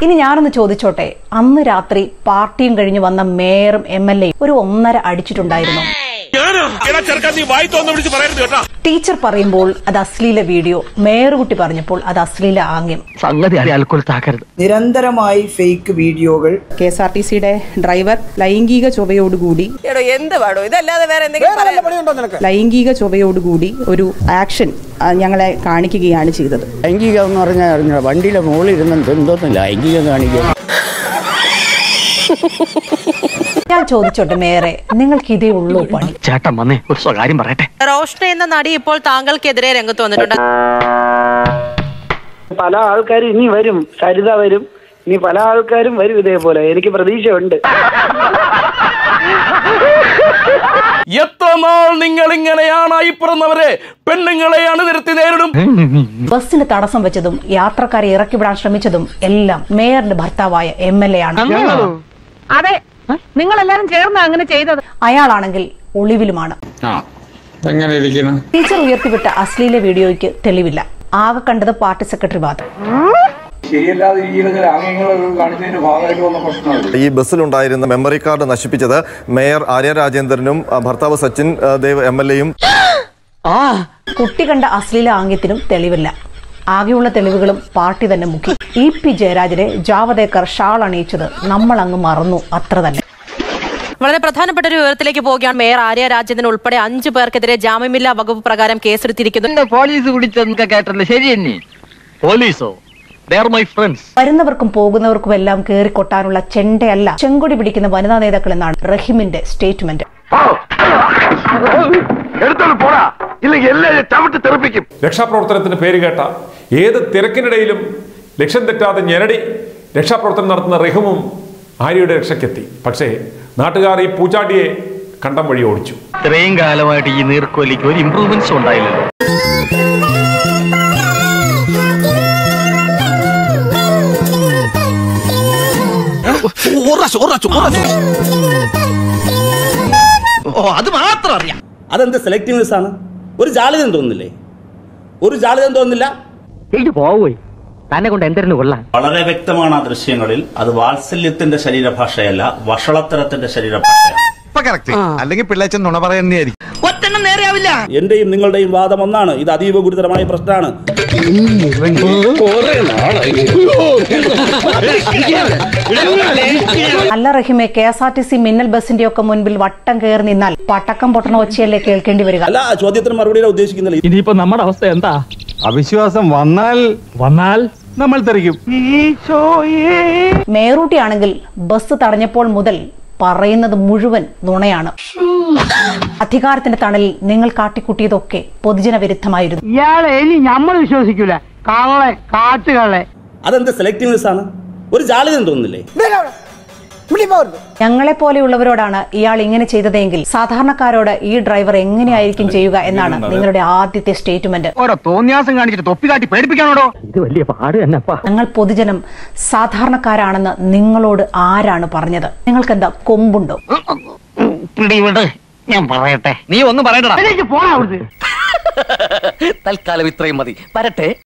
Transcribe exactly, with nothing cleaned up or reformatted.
ഇനി ഞാനൊന്ന് ചോദിച്ചോട്ടെ, അന്ന് രാത്രി പാർട്ടിയും കഴിഞ്ഞ് വന്ന മേയറും എം എൽ എയും ഒരു ഒന്നര അടിച്ചിട്ടുണ്ടായിരുന്നു. ടീച്ചർ പറയുമ്പോൾ അത് അശ്ലീല വീഡിയോ, മേയറുകുട്ടി പറഞ്ഞപ്പോൾ അത് അശ്ലീല ആംഗ്യം. നിരന്തരമായി ഫേക്ക് വീഡിയോകൾ. കെ എസ് ആർ ടി സിയുടെ ഡ്രൈവർ ലൈംഗിക ചൊവ്വയോടുകൂടി ലൈംഗിക ചൊവ്വയോടുകൂടി ഒരു ആക്ഷൻ ഞങ്ങളെ കാണിക്കുകയാണ് ചെയ്തത്. ലൈംഗികം എന്ന് പറഞ്ഞാൽ വണ്ടിയിലെ മുകളിൽ ഇരുന്ന് എന്തോന്നില്ല ലൈംഗികം കാണിക്കുക. ഞാൻ ചോദിച്ചോട്ടെ മേയറെ, നിങ്ങൾക്ക് ഇതേ ഉള്ളൂ പണി? ചേട്ടൻ വന്നേ ഒരു സ്വകാര്യം പറയട്ടെ. റോഷ്ന എന്ന നടി ഇപ്പോൾ താങ്കൾക്കെതിരെ രംഗത്ത് വന്നിട്ടുണ്ട്. പല ആൾക്കാരും ഇനി വരും, സരിത വരും, ഇനി പല ആൾക്കാരും വരും ഇതേപോലെ, എനിക്ക് പ്രതീക്ഷയുണ്ട്. എത്ര നാൾ നിങ്ങൾ ഇങ്ങനെയാണ് പിറന്നവരെ പെണ്ണുങ്ങളെയാണ് നിർത്തി നേരിടും. ബസ്സിന് തടസ്സം വെച്ചതും യാത്രക്കാരെ ഇറക്കി വിടാൻ ശ്രമിച്ചതും എല്ലാം മേയറിന്റെ ഭർത്താവായ എം എൽ എ ആണ്. അതെ, നിങ്ങൾ എല്ലാരും ചേർന്ന് അങ്ങനെ ചെയ്തത്. അയാളാണെങ്കിൽ ഒളിവിലുമാണ്. ടീച്ചർ ഉയർത്തിവിട്ട അശ്ലീല വീഡിയോയ്ക്ക് തെളിവില്ല. ആകെ കണ്ടത് പാർട്ടി സെക്രട്ടറി വാദം. ഈ ബസ്സിലുണ്ടായിരുന്ന മെമ്മറി കാർഡ് നശിപ്പിച്ചത് മേയർ ആര്യ രാജേന്ദ്രനും ഭർത്താവ് സച്ചിൻ ദേവ് എം എൽ എയും. കുട്ടി കണ്ട അശ്ലീല ആംഗ്യത്തിനും തെളിവില്ല. ആകെയുള്ള തെളിവുകളും പാർട്ടി തന്നെ മുക്കി. ഇ പി ജയരാജനെ ജാവദേക്കർ ഷാൾ അണിയിച്ചത് നമ്മൾ അങ്ങ് മറന്നു, അത്ര തന്നെ. വളരെ പ്രധാനപ്പെട്ട ഒരു വിവരത്തിലേക്ക് പോവുകയാണ്. മേയർ ആര്യ രാജേന്ദ്രൻ ഉൾപ്പെടെ അഞ്ചു പേർക്കെതിരെ ജാമ്യമില്ലാ വകുപ്പ് പ്രകാരം കേസെടുത്തിരിക്കുന്നു. പോലീസ് കുടിച്ചെന്നൊക്കെ കേട്ടല്ലോ, ശരി തന്നെ? പോലീസോ? വരുന്നവർക്കും പോകുന്നവർക്കും എല്ലാം കേറിക്കൊട്ടാനുള്ള ചെണ്ടയല്ല ചെങ്കൊടി പിടിക്കുന്ന വനിതാ നേതാക്കൾ എന്നാണ് റഹീമിന്റെ സ്റ്റേറ്റ്മെന്റ്. രക്ഷാപ്രവർത്തനത്തിന് പേര് കേട്ട ഏത് തിരക്കിനിടയിലും ലക്ഷ്യം തെറ്റാതെ ഞെരടി രക്ഷാപ്രവർത്തനം നടത്തുന്ന റഹീമും ആര്യയുടെ രക്ഷയ്ക്കെത്തി. പക്ഷേ നാട്ടുകാർ ഈ പൂച്ചാട്ടിയെ കണ്ടം വഴി ഓടിച്ചു. ഇത്രയും കാലമായിട്ട് ഈ നീർക്കോലിക്ക് ഒരു ഇംപ്രൂവ്മെന്റ്സ് ഉണ്ടായില്ലല്ലോ. അത് മാത്രം അറിയാം. അതെന്ത് സെലക്ടീവ്നെസ് ആണ്? ഒരു ജാളിതം തോന്നുന്നില്ലേ? ഒരു ജാളിതം തോന്നുന്നില്ല. പോയി തന്നെ കൊണ്ട് എന്തിനു കൊള്ളാൻ. വളരെ വ്യക്തമാണ് ആ ദൃശ്യങ്ങളിൽ. അത് വാത്സല്യത്തിന്റെ ശരീരഭാഷയല്ല, വഷളത്തരത്തിന്റെ ശരീരഭാഷയാണ്. അല്ലെങ്കിൽ പിള്ളേച്ചൻ നുണ പറയുന്നതായിരിക്കും. എന്റെയും നിങ്ങളുടെയും വാദം ഒന്നാണ്. ഇത് അതീവ ഗുരുതരമായ പ്രശ്നമാണ്. അല്ല റഹീമെ, K S R T C മിന്നൽ ബസിന്റെ ഒക്കെ മുൻപിൽ വട്ടം കയറി നിന്നാൽ പട്ടക്കം പൊട്ടണ ഒച്ചയല്ലേ കേൾക്കേണ്ടി വരിക? അല്ല, ചോദ്യത്തിന് മറുപടി ഉദ്ദേശിക്കുന്നില്ല. ഇനിയിപ്പോ നമ്മുടെ അവസ്ഥ എന്താ? അവിശ്വാസം വന്നാൽ വന്നാൽ നമ്മൾ തെറിക്കും. മേയറൂട്ടിയാണെങ്കിൽ ബസ് തടഞ്ഞപ്പോൾ മുതൽ പറയുന്നത് മുഴുവൻ നുണയാണ്. അധികാരത്തിന്റെ തണലിൽ നിങ്ങൾ കാട്ടിക്കൂട്ടിയതൊക്കെ പൊതുജന വിരുദ്ധമായിരുന്നു. ഇയാളെ ഇനി നമ്മൾ വിശ്വസിക്കൂല. കള്ളെ കാട്ടുകളെ. അതെന്ത് സെലക്ടീവ്നെസ് ആണ്? ഒരു ജാളിതം തോന്നുന്നില്ലേ? ഞങ്ങളെ പോലെയുള്ളവരോടാണ് ഇയാൾ ഇങ്ങനെ ചെയ്തതെങ്കിൽ സാധാരണക്കാരോട് ഈ ഡ്രൈവർ എങ്ങനെയായിരിക്കും ചെയ്യുക എന്നാണ് നിങ്ങളുടെ ആദ്യത്തെ സ്റ്റേറ്റ്മെന്റ്. ഓരോ തോന്നിയാസം കാണിച്ചിട്ട് തൊപ്പി കാട്ടി പേടിപ്പിക്കാനോടോ? ഇത് വലിയ പാട് തന്നെപ്പാ. ഞങ്ങൾ പൊതുജനം സാധാരണക്കാരാണെന്ന് നിങ്ങളോട് ആരാണ് പറഞ്ഞത്? നിങ്ങൾക്ക് എന്താ കൊമ്പുണ്ടോ? പിടിവിട്, ഞാൻ പറയട്ടെ. നീ ഒന്നും പറയണ്ട. പോണ അവിടുന്ന്. തൽക്കാലം ഇത്രയും മതി. വരട്ടെ.